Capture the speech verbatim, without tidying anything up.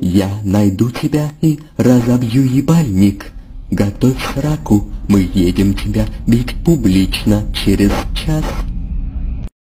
Я найду тебя и разобью ебальник. Готовь сраку, мы едем тебя бить публично через час.